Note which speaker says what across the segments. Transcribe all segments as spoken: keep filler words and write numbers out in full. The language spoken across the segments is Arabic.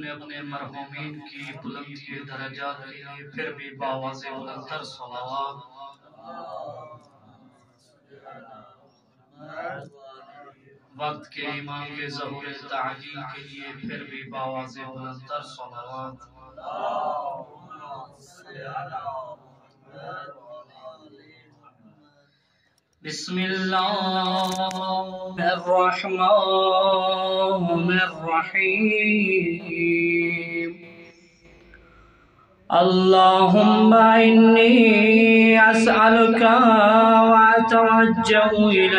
Speaker 1: अपने अपने मरहूमीन की बुलंदी दरजात के लिए फिर भी बावाज़े बुलंदतर सलावत। वक्त के इमाम के ज़हूर ताजील के लिए फिर भी बावाज़े बुलंदतर सलावत। बिस्मिल्लाहिर्रहमानिर्रहीम। अल्लाहुम्मा इन्नी अस्अलुका व अतवज्जहु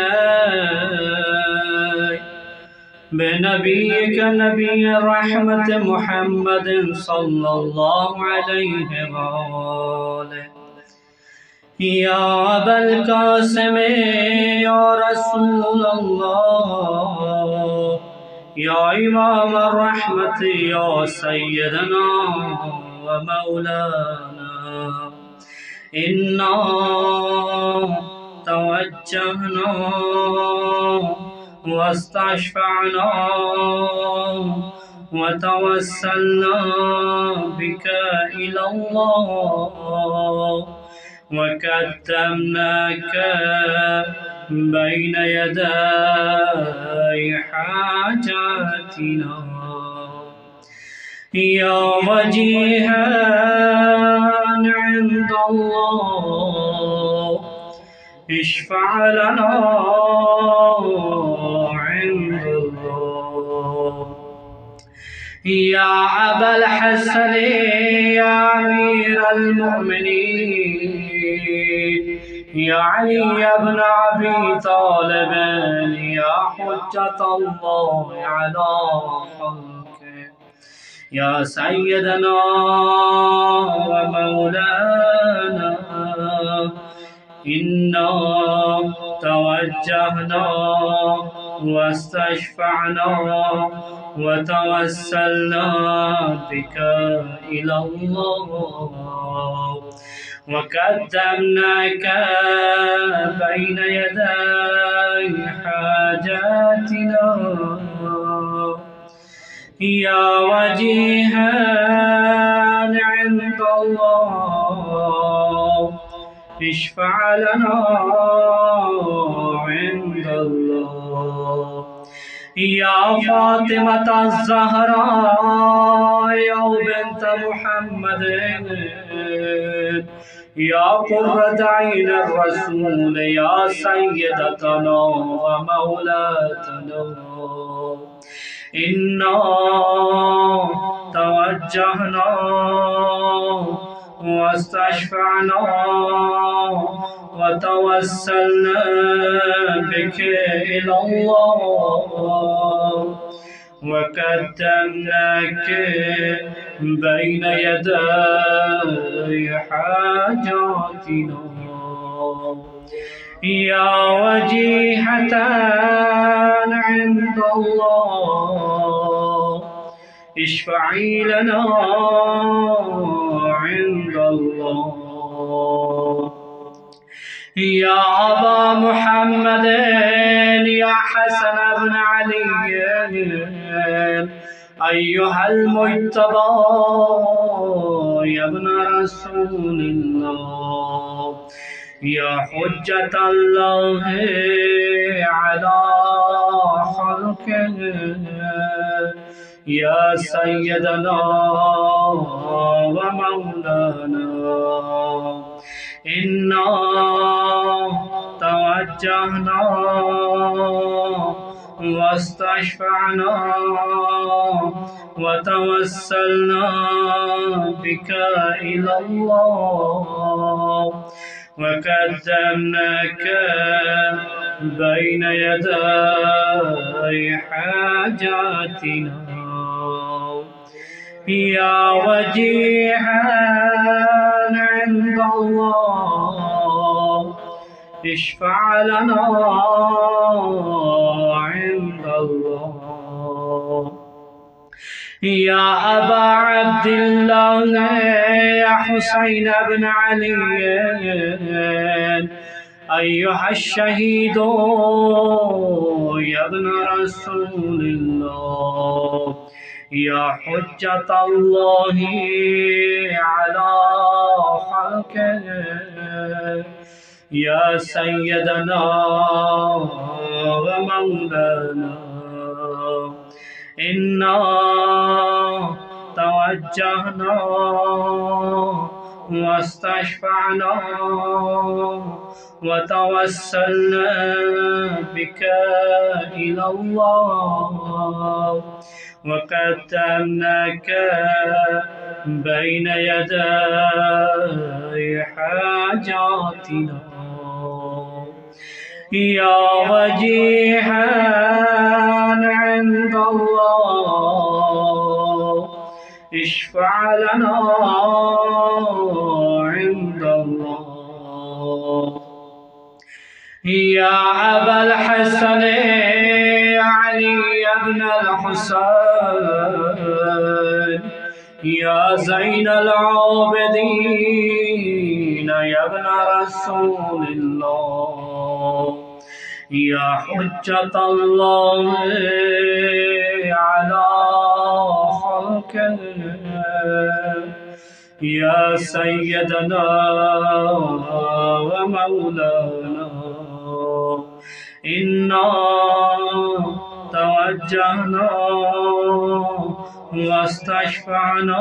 Speaker 1: इलैक बिनबिय्यिका नबिय्य रहमत मुहम्मद सल्लल्लाहु अलैहि वसल्लम। या अबल कासिम या रसूल अल्लाह या इमाम रहमत या सय्यदना व मौलाना इन्ना तवज्जहना वस्तशफ़अना व तवस्सलना बिका इलल्लाह वक़द्दमनाक बैन यदै हाजातिना या वजीहन इंदल्लाह इश्फ़अ लना इंदल्लाह। या अबल हसन या अमीरल मुमिनीन या अली इब्न अबी तालिब या हुज्जतल्लाह अला खल्क़िही या सय्यदना व मौलाना इन्ना तवज्जहना वस्तशफ़अना व तवस्सलना बिका इलल्लाह वक़द्दमनाक बैन यदै हाजातिना या वजीहन इंदल्लाह इश्फ़अ लना इंदल्लाह। या फ़ातिमता ज़हरा या बिन्त मुहम्मद या क़ुर्रत ऐन रसूल या सय्यदतना व मौलातना इन्ना तवज्जहना वस्तशफ़अना व तवस्सलना बिका इलल्लाह वक़द्दमनाक बैन यदै हाजातिना या वजीहतन इंदल्लाह इश्फ़अई लना इंदल्लाह। या अबा मुहम्मद या हसन इब्न अली अय्युहल मुज्तबा या इब्न रसूलिल्लाह या हुज्जतल्लाह अला खल्क़िही या सय्यदना व मौलाना इन्ना तवज्जहना वस्तशफ़अना व तवस्सलना बिका इलल्लाह वक़द्दमनाक बैन यदै हाजातिना या वजीहन इंदल्लाह इश्फ़अ लना इंदल्लाह। या अबा अब्दिल्लाह या हुसैन इब्न अली أيها الشهيد يا ابن رسول الله يا حجة الله على خلقه يا سيدنا ومولانا إنا توجهنا واستشفعنا وتوسلنا بك إلى الله وقدمناك بين يدي حاجاتنا يا وجيها عند الله اشفع لنا عند الله يا أبا الحسن علي بن الحسين يا زين العابدين يا ابن رسول الله يا حجة الله على خلقه يا سيدنا ومولانا إنا توجهنا واستشفعنا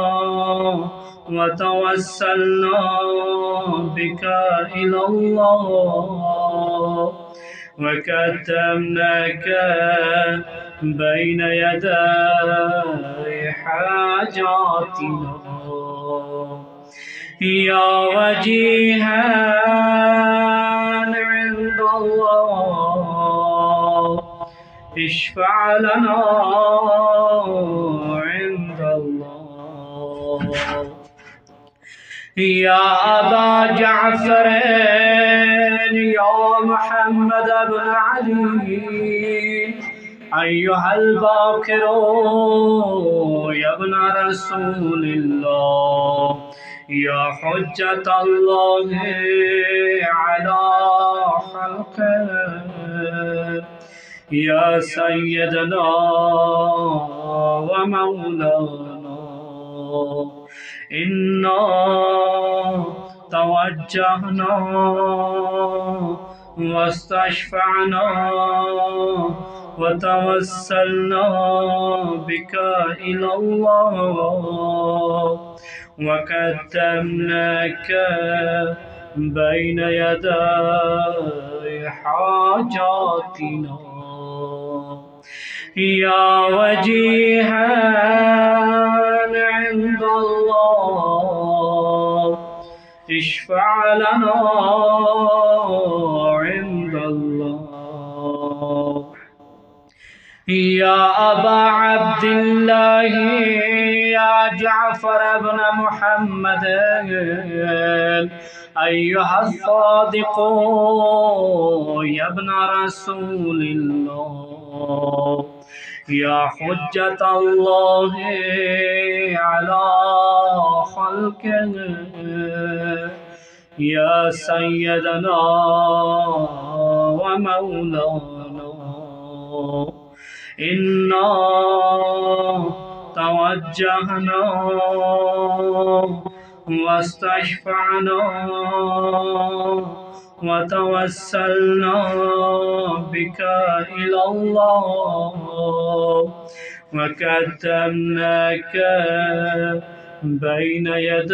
Speaker 1: وتوسلنا بك إلى الله وقدمناك بين يدي حاجاتنا يا وجيها عند الله اشفع لنا عند الله يا أبا جعفر يا محمد بن علي أيها الباكر يا ابن رسول الله يا حجة الله على خلقه يا سيدنا ومولانا إنا توجهنا واستشفعنا وتوسلنا بك إلى الله وقدمناك بين يدي حاجاتنا يا وجيها عند الله اشفع لنا عند الله يا أبا عبد الله يا جعفر بن محمد أيها الصادق يا ابن رسول الله يا حجة الله على خلقه يا سيدنا ومولانا إنا توجهنا واستشفعنا وتوسلنا بك إلى الله وقدمناك بين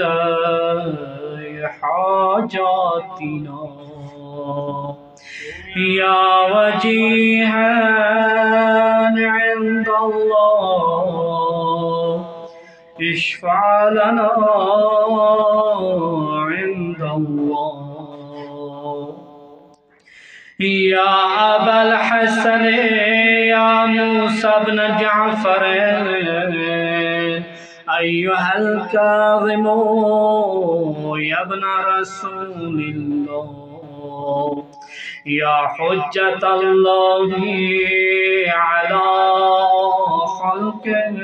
Speaker 1: يدي حاجاتنا يا وجيها عند الله اشفع لنا عند الله يا أبا الحسن يا موسى بن جعفر أيها الكاظم يا ابن رسول الله يا حجة الله على خلقه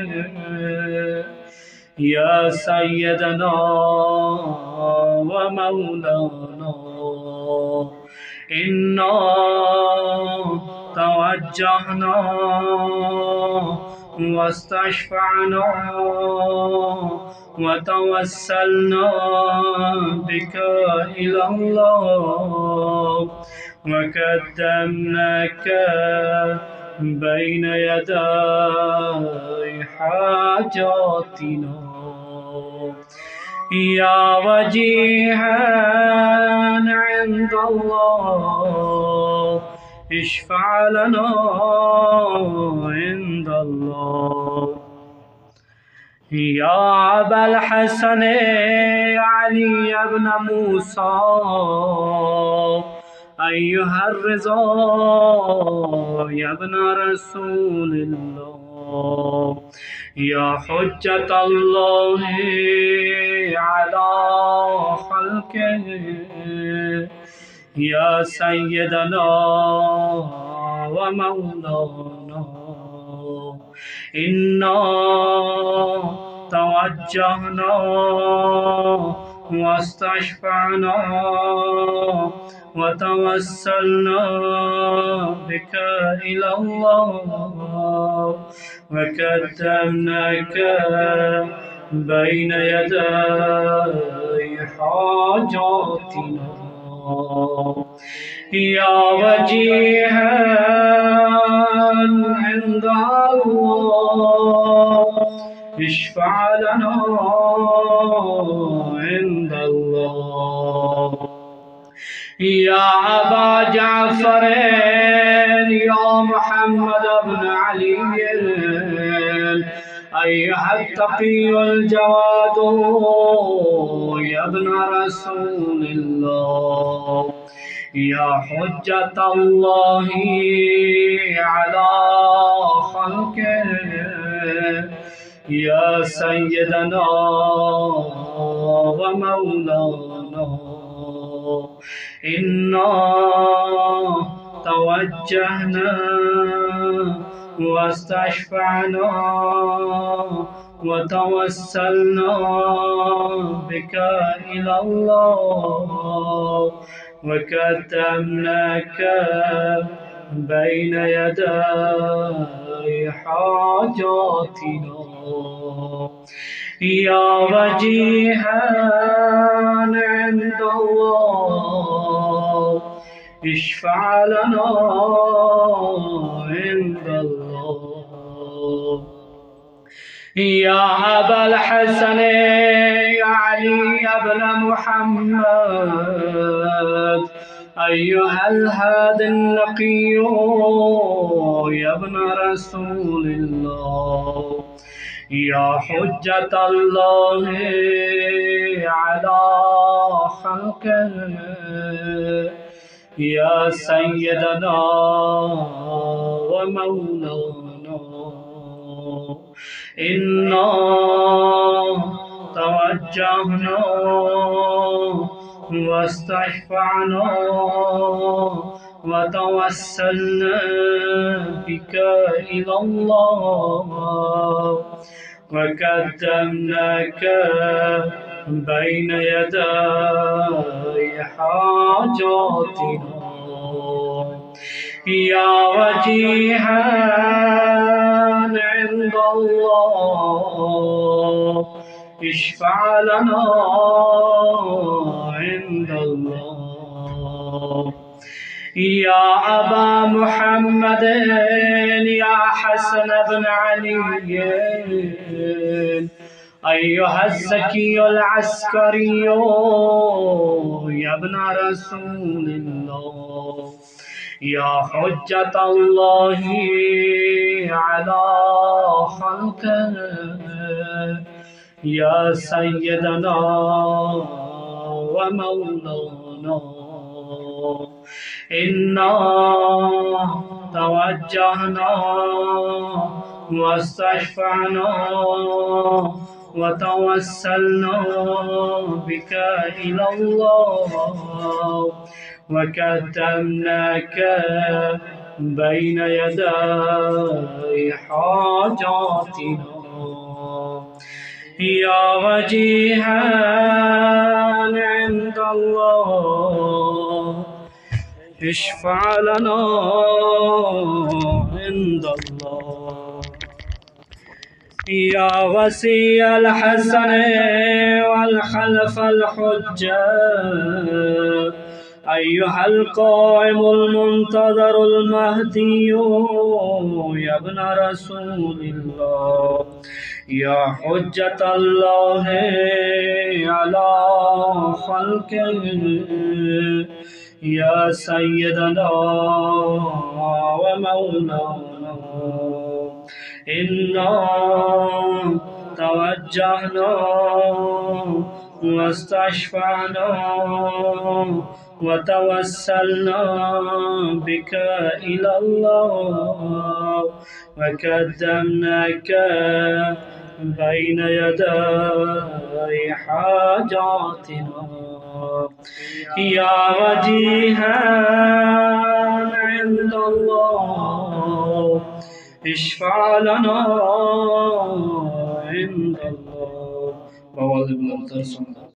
Speaker 1: يا سيدنا ومولانا إنا توجهنا واستشفعنا وتوسلنا بك إلى الله وقدمناك بين يدي حاجاتنا يا وجيها عند الله اشفع لنا عند الله يا أبا الحسن علي بن موسى أيها الرضا يا ابن رسول الله يا حجة الله على خلقه يا سيدنا ومولانا إنا توجهنا واستشفعنا وتوسلنا بك إلى الله وقدمناك بين يدي حاجاتنا يا وجيها عند الله اشفع لنا عند الله يا أبا جعفر يا محمد بن علي أيها التقي الجواد يا ابن رسول الله يا حجة الله على خلقه يا سيدنا ومولانا إنا توجهنا واستشفعنا وتوسلنا بك إلى الله وقدمناك بين يدي حاجاتنا يا وجيها عند الله اشفع لنا عند الله يا أبا الحسن يا علي بن محمد أيها الهادي النقي يا ابن رسول الله يا حجة الله على خلقه يا سيدنا ومولانا إنا توجهنا واستشفعنا وتوسلنا بك إلى الله وقدمناك بين يدي حاجاتنا يا وجيها عند الله اشفع لنا عند الله يا أبا محمد يا حسن بن علي أيها الزكي العسكري يا ابن رسول الله يا حجة الله على خلقه يا سيدنا ومولانا إنا توجهنا واستشفعنا وتوسلنا بك إلى الله وقدمناك بين يدي حاجاتنا يا وجيها عند الله اشفع لنا عند الله. يا وسيع الحسن والخلف الحجة أيها القائم المنتظر المهدي يا ابن رسول الله، يا حجة الله على خلقه، يا سيدنا ومولانا. إنا توجهنا واستشفعنا وتوسلنا بك إلى الله وقدمناك بين يدي حاجاتنا. يا وجيها عند الله اشفع لنا عند الله.